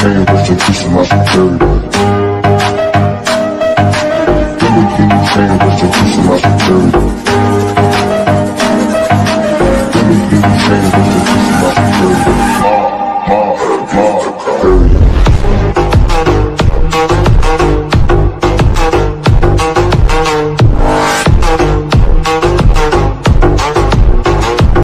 saying, rest in peace to my security. Can you saying, rest in peace to my security.